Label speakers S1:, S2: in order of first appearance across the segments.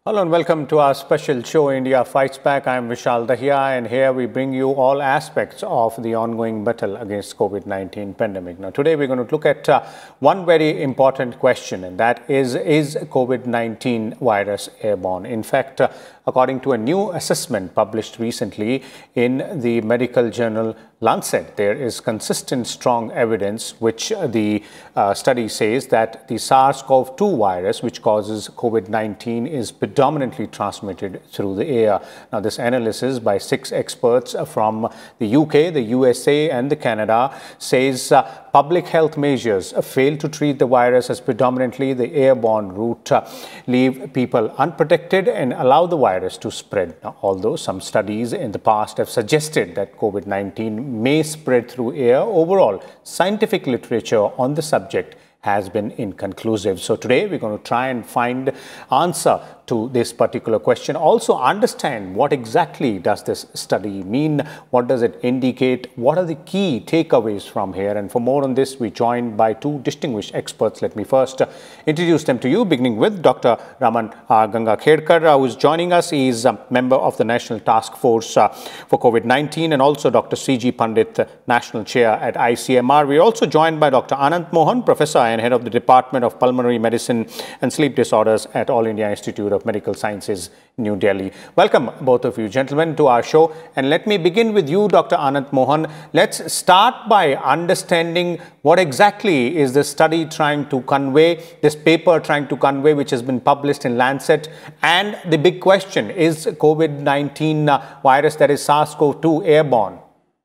S1: Hello and welcome to our special show, India Fights Back. I'm Vishal Dahiya, and here we bring you all aspects of the ongoing battle against COVID-19 pandemic. Now, today we're going to look at one very important question, and that is COVID-19 virus airborne? In fact, according to a new assessment published recently in the medical journal Lancet, there is consistent, strong evidence which the study says that the SARS-CoV-2 virus, which causes COVID-19, is predominantly transmitted through the air. Now, this analysis by 6 experts from the UK, the USA and the Canada says public health measures fail to treat the virus as predominantly the airborne route, leave people unprotected and allow the virus to spread. Now, although some studies in the past have suggested that COVID-19 may spread through air, overall scientific literature on the subject has been inconclusive. So today we're going to try and find answer to this particular question. Also understand what exactly does this study mean? What does it indicate? What are the key takeaways from here? And for more on this, we're joined by 2 distinguished experts. Let me first introduce them to you, beginning with Dr. Raman Gangakherkar, who is joining us. He is a member of the National Task Force for COVID-19, and also Dr. C.G. Pandit, National Chair at ICMR. We're also joined by Dr. Anant Mohan, Professor and Head of the Department of Pulmonary Medicine and Sleep Disorders at All India Institute of Medical Sciences, New Delhi. Welcome, both of you gentlemen, to our show. And let me begin with you, Dr. Anant Mohan. Let's start by understanding what exactly is this study trying to convey, this paper trying to convey, which has been published in Lancet. And the big question, is COVID-19 virus, that is SARS-CoV-2, airborne?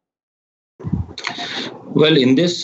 S2: Well, in this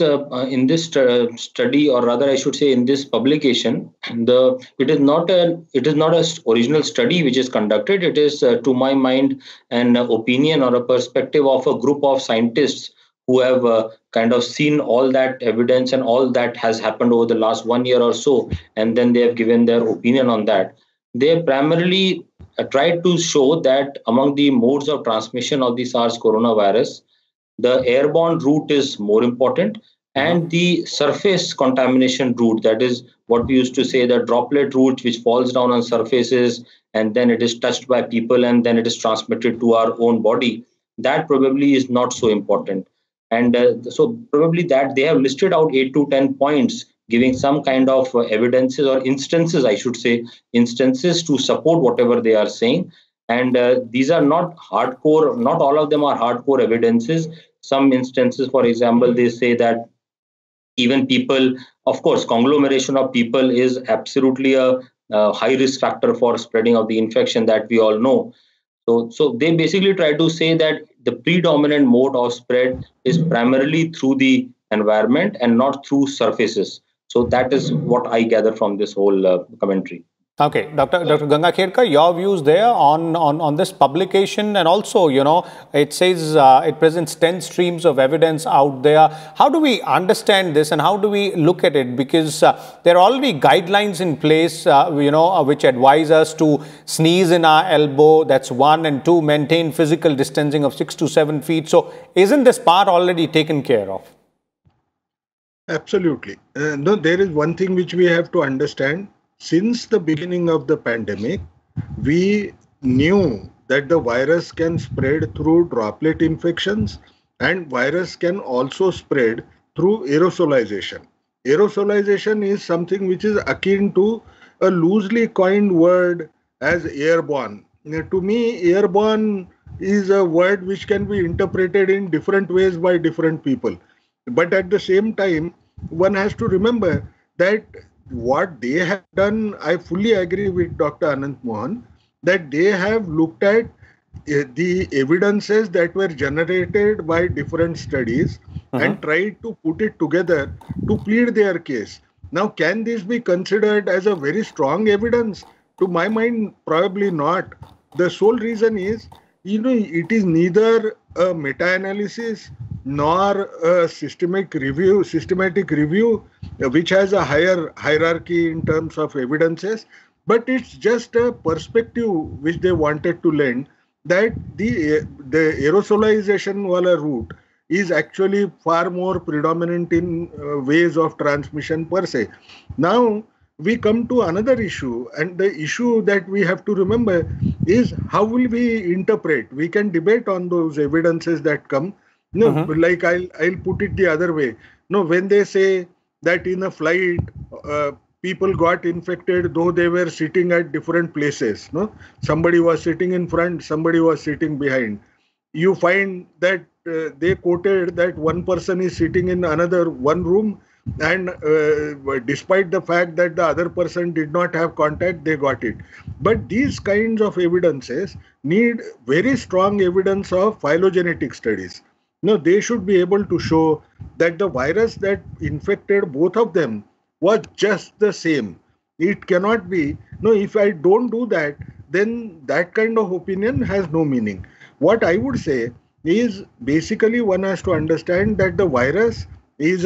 S2: study, or rather, I should say, in this publication, it is not an original study which is conducted. It is, to my mind, an opinion or a perspective of a group of scientists who have kind of seen all that evidence and all that has happened over the last 1 year or so, and then they have given their opinion on that. They primarily tried to show that among the modes of transmission of the SARS coronavirus, the airborne route is more important, and the surface contamination route, that is what we used to say, the droplet route, which falls down on surfaces and then it is touched by people and then it is transmitted to our own body, that probably is not so important. And so probably that they have listed out 8 to 10 points, giving some kind of evidences or instances, I should say, instances to support whatever they are saying. And these are not hardcore, not all of them are hardcore evidences. Some instances, for example, they say that even people, of course, conglomeration of people is absolutely a high risk factor for spreading of the infection, that we all know. So they basically try to say that the predominant mode of spread is primarily through the environment and not through surfaces. So that is what I gather from this whole commentary.
S1: Okay, Dr. Gangakherkar, your views there on this publication, and also, you know, it says it presents 10 streams of evidence out there. How do we understand this and how do we look at it? Because there are already guidelines in place, which advise us to sneeze in our elbow. That's 1, and 2, maintain physical distancing of 6 to 7 feet. So isn't this part already taken care of?
S3: Absolutely. No, there is one thing which we have to understand. Since the beginning of the pandemic, we knew that the virus can spread through droplet infections, and virus can also spread through aerosolization. Aerosolization is something which is akin to a loosely coined word as airborne. To me, airborne is a word which can be interpreted in different ways by different people. But at the same time, one has to remember that what they have done, I fully agree with Dr. Anant Mohan, that they have looked at the evidences that were generated by different studies and tried to put it together to plead their case. Now, can this be considered as a very strong evidence? To my mind, probably not. The sole reason is, it is neither a meta-analysis nor a systematic review, which has a higher hierarchy in terms of evidences, but it's just a perspective which they wanted to lend, that the aerosolization wala route is actually far more predominant in ways of transmission per se. Now, we come to another issue, and the issue that we have to remember is how will we interpret? We can debate on those evidences that come. No, like I'll put it the other way. No, when they say that in a flight, people got infected though they were sitting at different places. No, somebody was sitting in front, somebody was sitting behind. You find that they quoted that one person is sitting in another one room, and despite the fact that the other person did not have contact, they got it. But these kinds of evidences need very strong evidence of phylogenetic studies. No, they should be able to show that the virus that infected both of them was just the same. It cannot be. No, if I don't do that, then that kind of opinion has no meaning. What I would say is basically one has to understand that the virus is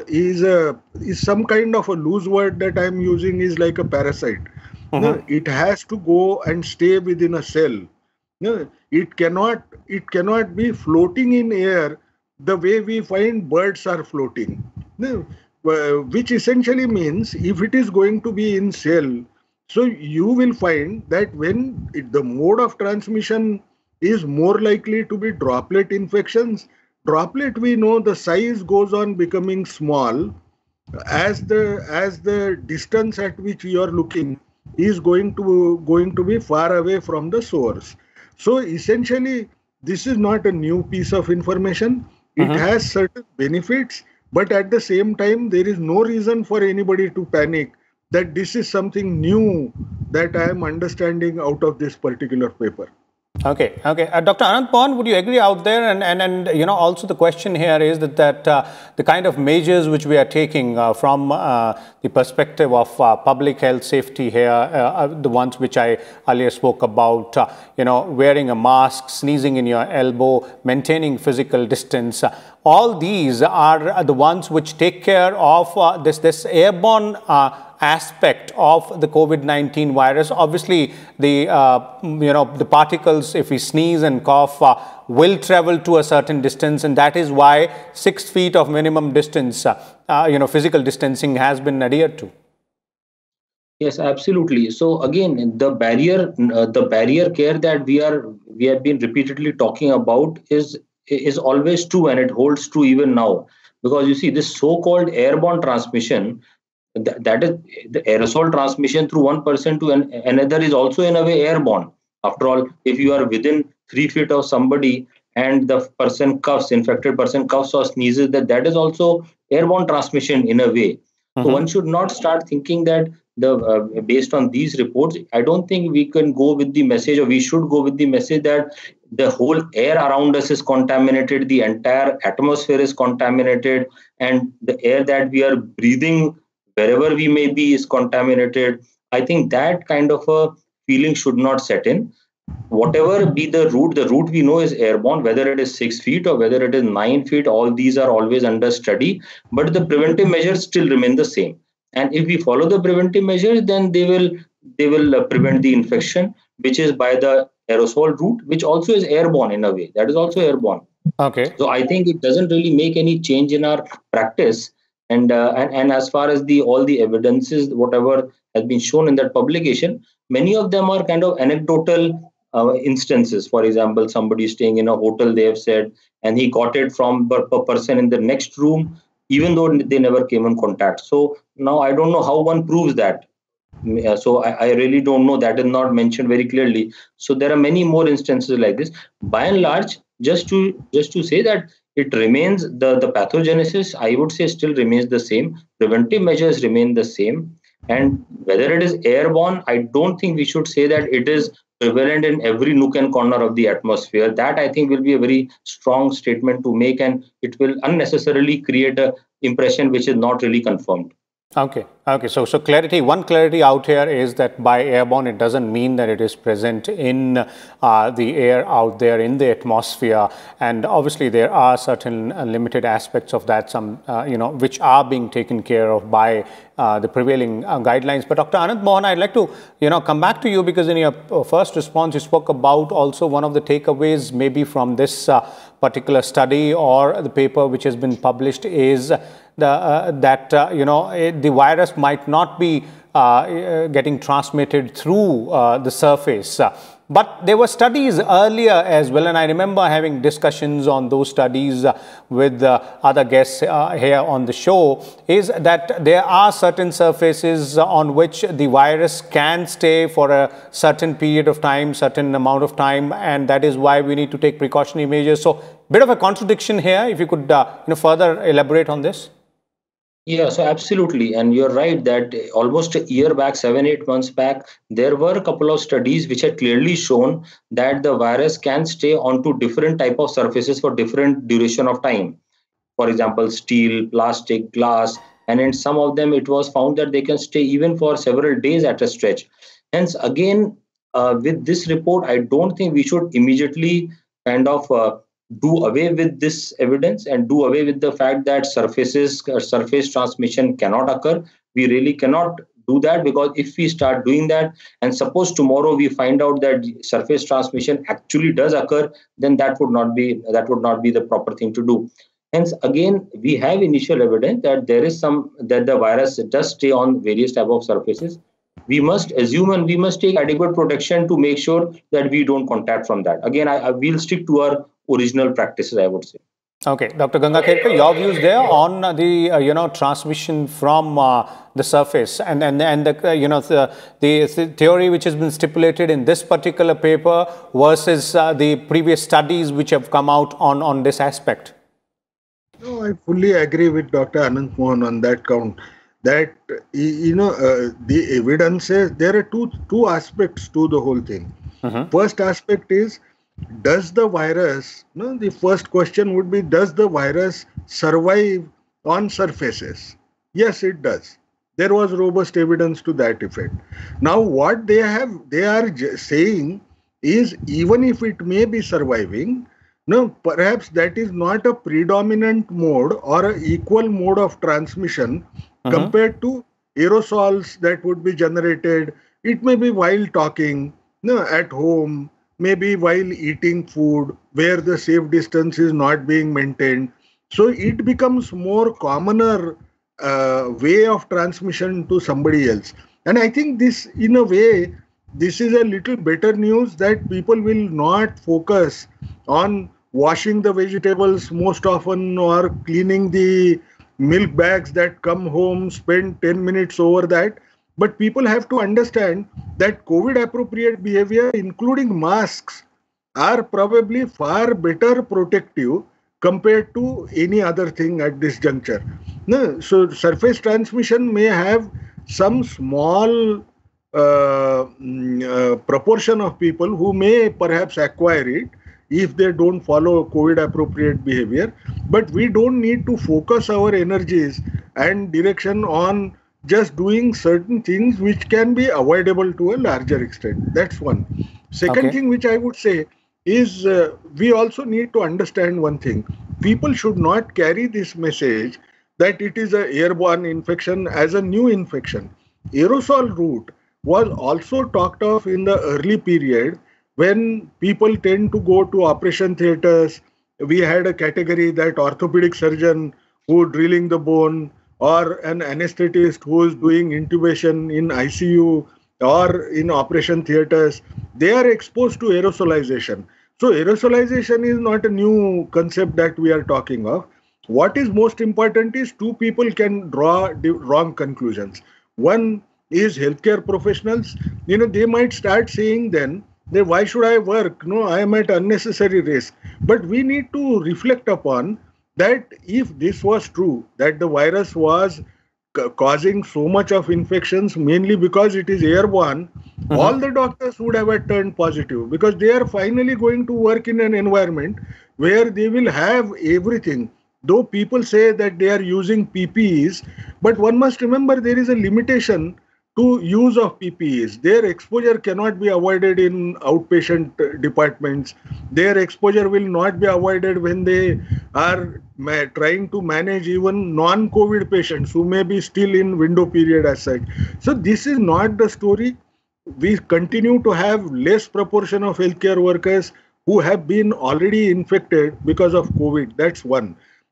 S3: some kind of a loose word that I'm using is like a parasite. No, it has to go and stay within a cell. No, it cannot be floating in air the way we find birds are floating. No, which essentially means if it is going to be in cell, so you will find that when the mode of transmission is more likely to be droplet infections. Droplet, we know the size goes on becoming small as the distance at which you are looking is going to be far away from the source. So essentially, this is not a new piece of information. It has certain benefits, but at the same time, there is no reason for anybody to panic that this is something new that I am understanding out of this particular paper.
S1: Okay. Dr. Anant Mohan, would you agree out there? And also the question here is that the kind of measures which we are taking from the perspective of public health safety here, the ones which I earlier spoke about, wearing a mask, sneezing in your elbow, maintaining physical distance, all these are the ones which take care of this airborne aspect of the COVID-19 virus. Obviously, the particles, if we sneeze and cough, will travel to a certain distance, and that is why 6 feet of minimum distance, physical distancing has been adhered to.
S2: Yes, absolutely. So again, the barrier care that we have been repeatedly talking about is always true, and it holds true even now, because you see this so-called airborne transmission, that is the aerosol transmission through one person to another, is also in a way airborne. After all, if you are within 3 feet of somebody and the infected person coughs or sneezes, that is also airborne transmission in a way. So one should not start thinking that based on these reports, I don't think we can go with the message, or we should go with the message that the whole air around us is contaminated, the entire atmosphere is contaminated, and the air that we are breathing wherever we may be is contaminated. I think that kind of a feeling should not set in. Whatever be the route we know is airborne, whether it is 6 feet or whether it is 9 feet, all these are always under study, but the preventive measures still remain the same. And if we follow the preventive measures, then they will prevent the infection, which is by the aerosol route, which also is airborne in a way. That is also airborne.
S1: Okay.
S2: So I think it doesn't really make any change in our practice. And as far as all the evidences, whatever has been shown in that publication, many of them are kind of anecdotal instances. For example, somebody staying in a hotel, they have said, and he got it from a person in the next room, even though they never came in contact. So now I don't know how one proves that. So I really don't know. That is not mentioned very clearly. So there are many more instances like this. By and large, just to say that it remains the pathogenesis, I would say, still remains the same. Preventive measures remain the same. And whether it is airborne, I don't think we should say that it is prevalent in every nook and corner of the atmosphere. That, I think, will be a very strong statement to make, and it will unnecessarily create an impression which is not really confirmed.
S1: Okay. So one clarity out here is that by airborne, it doesn't mean that it is present in the air out there in the atmosphere. And obviously, there are certain limited aspects of that, which are being taken care of by the prevailing guidelines. But Dr. Anant Mohan, I'd like to, come back to you, because in your first response, you spoke about also one of the takeaways maybe from this particular study or the paper which has been published is the virus might not be getting transmitted through the surface. But there were studies earlier as well, and I remember having discussions on those studies with other guests here on the show, is that there are certain surfaces on which the virus can stay for a certain period of time, certain amount of time, and that is why we need to take precautionary measures. So, bit of a contradiction here. If you could further elaborate on this.
S2: Yeah, so absolutely. And you're right that almost a year back, 7, 8 months back, there were a couple of studies which had clearly shown that the virus can stay onto different type of surfaces for different duration of time. For example, steel, plastic, glass, and in some of them, it was found that they can stay even for several days at a stretch. Hence, again, with this report, I don't think we should immediately kind of do away with this evidence and do away with the fact that surface transmission cannot occur. We really cannot do that, because if we start doing that, and suppose tomorrow we find out that surface transmission actually does occur, then that would not be the proper thing to do. Hence, again, we have initial evidence that that the virus does stay on various type of surfaces. We must assume and we must take adequate protection to make sure that we don't contact from that. Again, I will stick to our original practices, I would say.
S1: Okay, Dr. Gangakherkar, your views there on the transmission from the surface and the theory which has been stipulated in this particular paper versus the previous studies which have come out on this aspect.
S3: No, I fully agree with Dr. Anant Mohan on that count. That the evidence says there are two aspects to the whole thing. First aspect is, does the virus, the first question would be, does the virus survive on surfaces? Yes, it does. There was robust evidence to that effect. Now, what they are saying is, even if it may be surviving, perhaps that is not a predominant mode or an equal mode of transmission compared to aerosols that would be generated. It may be while talking, at home, maybe while eating food where the safe distance is not being maintained. So it becomes more commoner way of transmission to somebody else. And I think this, in a way, this is a little better news, that people will not focus on washing the vegetables most often or cleaning the milk bags that come home, spend 10 minutes over that. But people have to understand that COVID appropriate behavior, including masks, are probably far better protective compared to any other thing at this juncture. So surface transmission may have some small proportion of people who may perhaps acquire it if they don't follow COVID appropriate behavior. But we don't need to focus our energies and direction on just doing certain things which can be avoidable to a larger extent. That's one. Second thing which I would say is, we also need to understand one thing. People should not carry this message that it is an airborne infection as a new infection. Aerosol route was also talked of in the early period when people tend to go to operation theaters. We had a category that orthopedic surgeon who drilling the bone, or an anesthetist who is doing intubation in ICU or in operation theaters, they are exposed to aerosolization. So aerosolization is not a new concept that we are talking of. What is most important is, two people can draw the wrong conclusions. One is healthcare professionals. They might start saying then, why should I work? No, I am at unnecessary risk. But we need to reflect upon that if this was true, that the virus was causing so much of infections mainly because it is airborne, all the doctors would have turned positive, because they are finally going to work in an environment where they will have everything. Though people say that they are using PPEs, but one must remember there is a limitation to use of PPEs. Their exposure cannot be avoided in outpatient departments. Their exposure will not be avoided when they are trying to manage even non-COVID patients who may be still in window period as such. So this is not the story. We continue to have less proportion of healthcare workers who have been already infected because of COVID. That's one.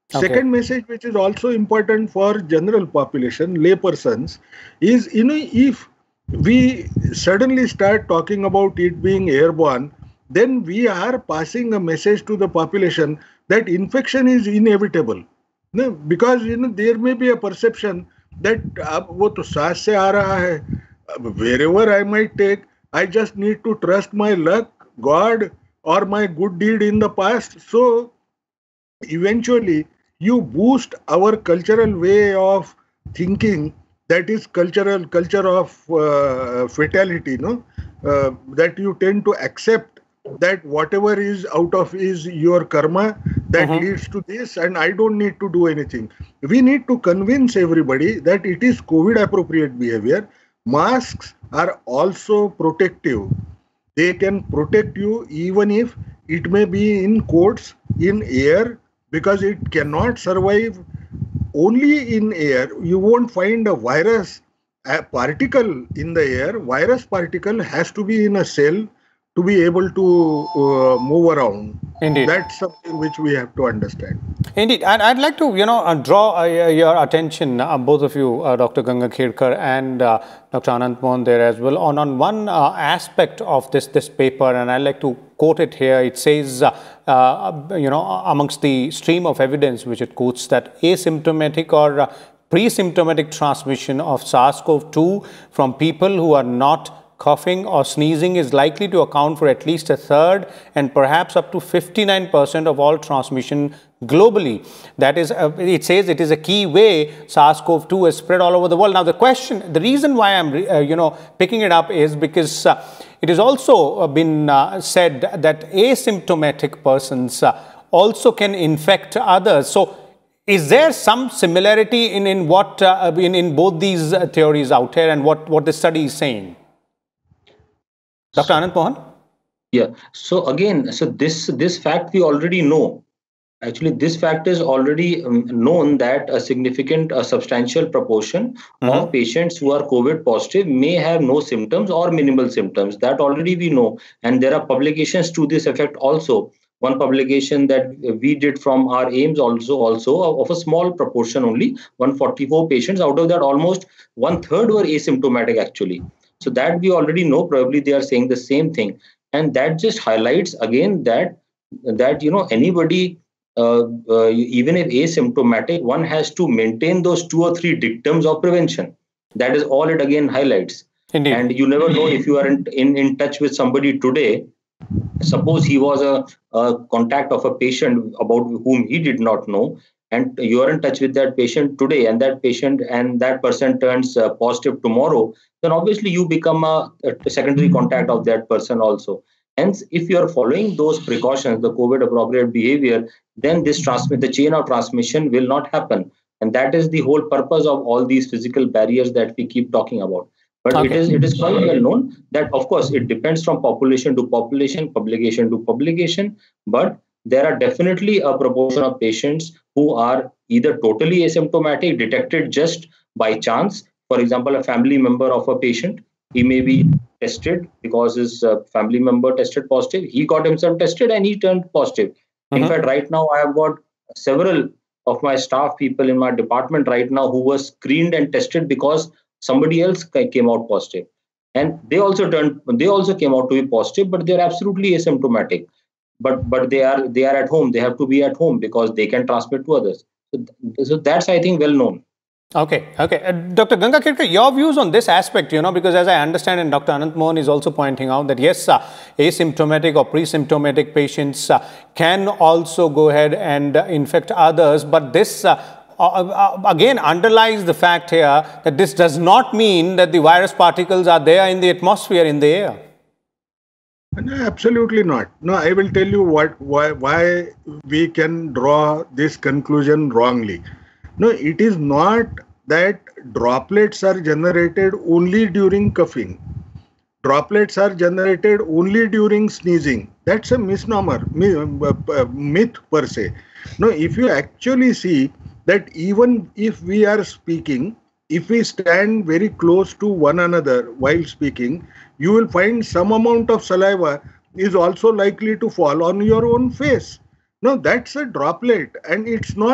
S1: Okay.
S3: Second message, which is also important for general population, lay persons, is if we suddenly start talking about it being airborne, then we are passing a message to the population that infection is inevitable. No, because there may be a perception that वो तो सांस से आ रहा है, wherever I might take, I just need to trust my luck, God, or my good deed in the past. So eventually you boost our cultural way of thinking, that is culture of fatality, that you tend to accept that whatever is out of is your karma that leads to this, and I don't need to do anything. We need to convince everybody that it is COVID appropriate behavior. Masks are also protective. They can protect you even if it may be in quotes in air, because it cannot survive only in air. You won't find a virus, a particle in the air. Virus particle has to be in a cell to be able to move around.
S1: Indeed.
S3: That's something which we have to understand.
S1: Indeed, and I'd like to, draw your attention, both of you, Dr. Gangakhedkar and Dr. Anant Mohan there as well, on one aspect of this paper, and I'd like to quote it here. It says, amongst the stream of evidence which it quotes, that asymptomatic or pre-symptomatic transmission of SARS-CoV-2 from people who are not coughing or sneezing is likely to account for at least a third and perhaps up to 59% of all transmission globally. That is, it says it is a key way SARS-CoV-2 is spread all over the world. Now, the reason why I'm, picking it up is because it has also been said that asymptomatic persons also can infect others. So, is there some similarity in what in both these theories out here and what the study is saying? Dr. Anant Mohan?
S2: Yeah. So again, this fact we already know. Actually, this fact is already known that a substantial proportion of patients who are COVID positive may have no symptoms or minimal symptoms. That already we know. And there are publications to this effect also. One publication that we did from our AIIMS also of a small proportion only, 144 patients. Out of that, almost 1/3 were asymptomatic actually. So that we already know. Probably they are saying the same thing. And that just highlights again that anybody, even if asymptomatic, one has to maintain those 2 or 3 dictums of prevention. That is all it again highlights.
S1: Indeed.
S2: And you never know if you are in touch with somebody today. Suppose he was a contact of a patient about whom he did not know, and you are in touch with that patient today, and that person turns positive tomorrow, then obviously you become a secondary contact of that person also. Hence, if you are following those precautions, the COVID appropriate behavior, then the chain of transmission will not happen. And that is the whole purpose of all these physical barriers that we keep talking about. But
S1: okay.
S2: it is quite well known that, of course, it depends from population to population, publication to publication. But there are definitely a proportion of patients who are either totally asymptomatic, detected just by chance. For example, a family member of a patient, he may be tested because his family member tested positive. He got himself tested and he turned positive. In fact, right now, I have got several of my staff people in my department right now who were screened and tested because somebody else came out positive. And they also came out to be positive, but they're absolutely asymptomatic. But they are at home. They have to be at home because they can transmit to others. So that's, I think, well known.
S1: Okay. Dr. Gangakhedkar, your views on this aspect, because as I understand, and Dr. Anant Mohan is also pointing out that yes, asymptomatic or pre-symptomatic patients can also go ahead and infect others. But this again underlies the fact here that this does not mean that the virus particles are there in the atmosphere, in the air.
S3: No, absolutely not. No, I will tell you why we can draw this conclusion wrongly. No, it is not that droplets are generated only during coughing. Droplets are generated only during sneezing. That's a misnomer, myth per se. No, if you actually see that even if we are speaking, if we stand very close to one another while speaking, you will find some amount of saliva is also likely to fall on your own face. No, that's a droplet, and it's not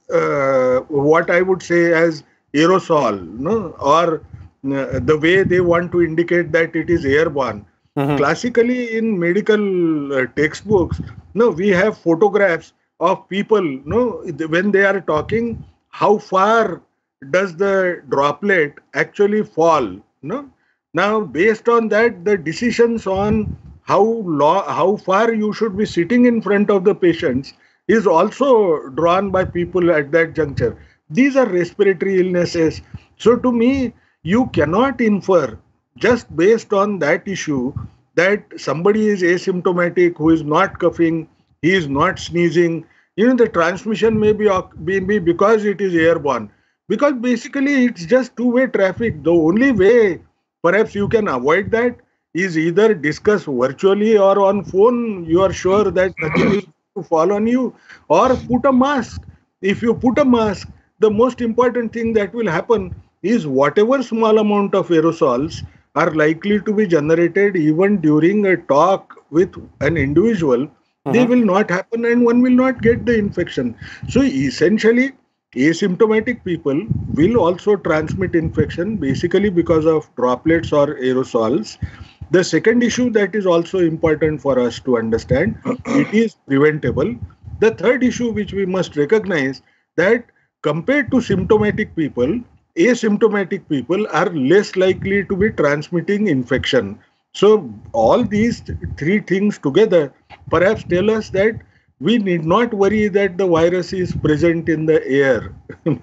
S3: what I would say as aerosol, no, or the way they want to indicate that it is airborne. Classically, in medical textbooks, no, we have photographs of people, no, when they are talking, how far does the droplet actually fall, no? Now, based on that, the decisions on how far you should be sitting in front of the patients is also drawn by people at that juncture. These are respiratory illnesses. So, to me, you cannot infer just based on that issue that somebody is asymptomatic, who is not coughing, he is not sneezing. The transmission may be because it is airborne. Because basically it's just two-way traffic. The only way perhaps you can avoid that is either discuss virtually or on phone. You are sure that nothing is to fall on you, or put a mask. If you put a mask, the most important thing that will happen is whatever small amount of aerosols are likely to be generated even during a talk with an individual, they will not happen and one will not get the infection. So essentially, asymptomatic people will also transmit infection basically because of droplets or aerosols. The second issue that is also important for us to understand, it is preventable. The third issue which we must recognize, that compared to symptomatic people, asymptomatic people are less likely to be transmitting infection. So all these three things together perhaps tell us that we need not worry that the virus is present in the air.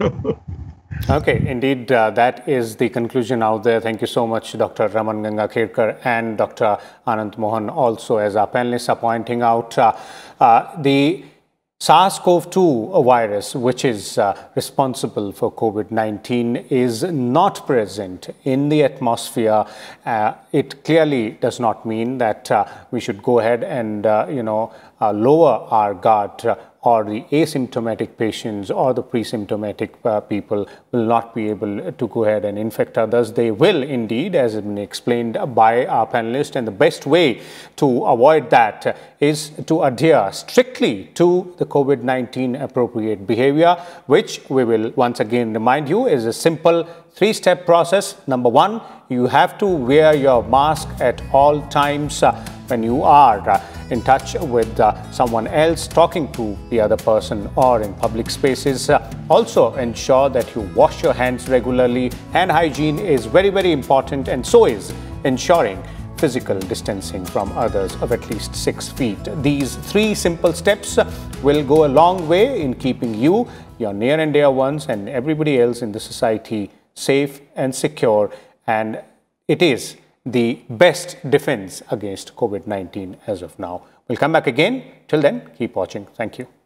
S1: Okay, indeed, that is the conclusion out there. Thank you so much, Dr. Raman Gangakherkar and Dr. Anant Mohan, also as our panelists are pointing out. The SARS-CoV-2 virus, which is responsible for COVID-19, is not present in the atmosphere. It clearly does not mean that we should go ahead and, lower our guard, or the asymptomatic patients or the pre-symptomatic people will not be able to go ahead and infect others. They will indeed, as has been explained by our panelists, and the best way to avoid that is to adhere strictly to the COVID-19 appropriate behavior, which we will once again remind you is a simple three-step process. Number one, you have to wear your mask at all times when you are in touch with someone else, talking to the other person, or in public spaces. Also ensure that you wash your hands regularly. Hand hygiene is very, very important, and so is ensuring physical distancing from others of at least 6 feet. These three simple steps will go a long way in keeping you, your near and dear ones, and everybody else in the society safe and secure, and it is the best defense against COVID-19 as of now. We'll come back again. Till then, keep watching. Thank you.